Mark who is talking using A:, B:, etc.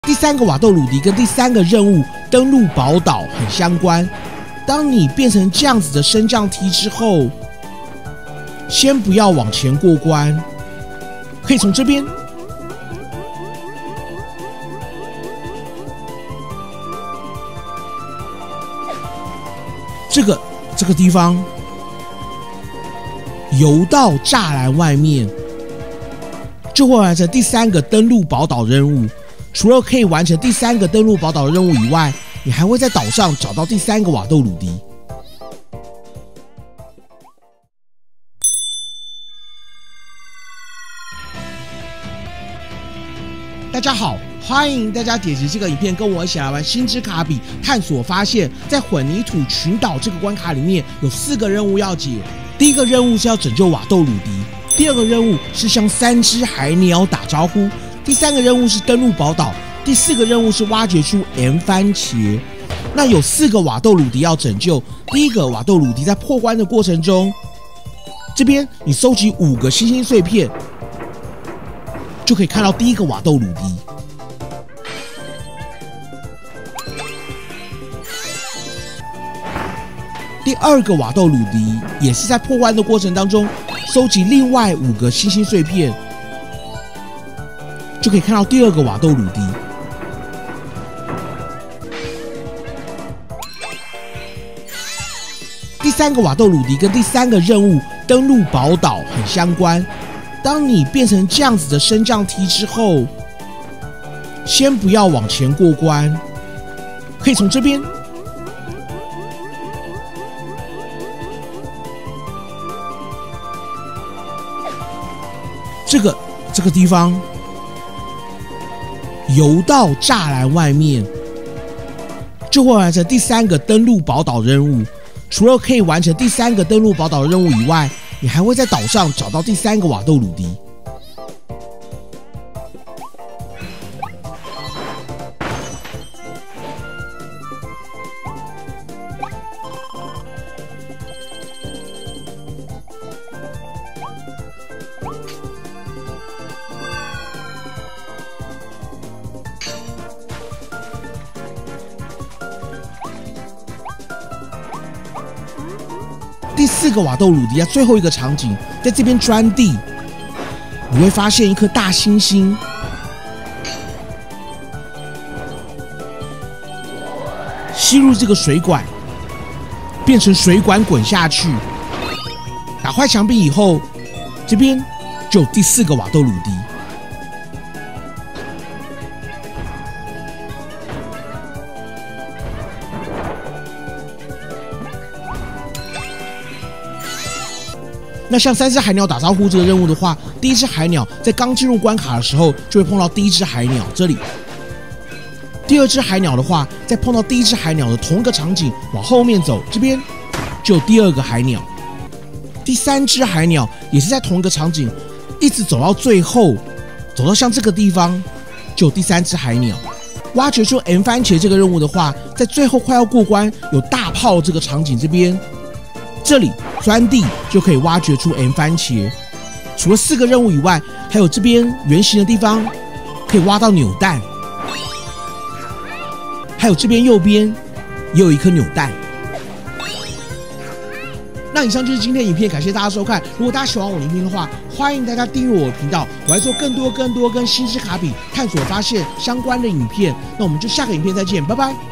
A: 第3个瓦豆鲁迪跟第3个任务登陆宝岛很相关。当你变成这样子的升降梯之后，先不要往前过关，可以从这边。这个地方游到栅栏外面，就会完成第3个登陆宝岛任务。除了可以完成第3个登陆宝岛任务以外，你还会在岛上找到第3个瓦豆鲁迪。大家好，欢迎大家点击这个影片，跟我一起来玩星之卡比探索发现。在混凝土群岛这个关卡里面，有4个任务要解。第一个任务是要拯救瓦豆鲁迪，第二个任务是向3只海鸟打招呼，第3个任务是登陆宝岛，第4个任务是挖掘出 M 番茄。那有4个瓦豆鲁迪要拯救。第一个瓦豆鲁迪在破关的过程中，这边你收集5个星星碎片，就可以看到第1个瓦豆鲁迪。第2个瓦豆鲁迪也是在破关的过程当中，收集另外5个星星碎片，就可以看到第2个瓦豆鲁迪。第3个瓦豆鲁迪跟第3个任务登陆宝岛很相关。当你变成这样子的升降梯之后，先不要往前过关，可以从这边。这个地方游到栅栏外面，就会完成第3个登陆宝岛任务。除了可以完成第3个登陆宝岛任务以外，你还会在岛上找到第3个瓦豆鲁迪。第4个瓦豆鲁迪在最后一个场景，在这边钻地，你会发现一颗大猩猩。吸入这个水管，变成水管滚下去。打坏墙壁以后，这边就有第4个瓦豆鲁迪。那向3只海鸟打招呼这个任务的话，第1只海鸟在刚进入关卡的时候就会碰到第1只海鸟这里。第2只海鸟的话，在碰到第1只海鸟的同一个场景往后面走，这边就有第2个海鸟。第3只海鸟也是在同一个场景，一直走到最后，走到像这个地方，就有第3只海鸟。挖掘出 M 番茄这个任务的话，在最后快要过关，有大炮这个场景这里钻地就可以挖掘出 M 番茄。除了4个任务以外，还有这边圆形的地方可以挖到扭蛋，还有这边右边也有一颗扭蛋。那以上就是今天的影片，感谢大家收看。如果大家喜欢我的影片的话，欢迎大家订阅我的频道，我还做更多跟星之卡比探索发现相关的影片。那我们就下个影片再见，拜拜。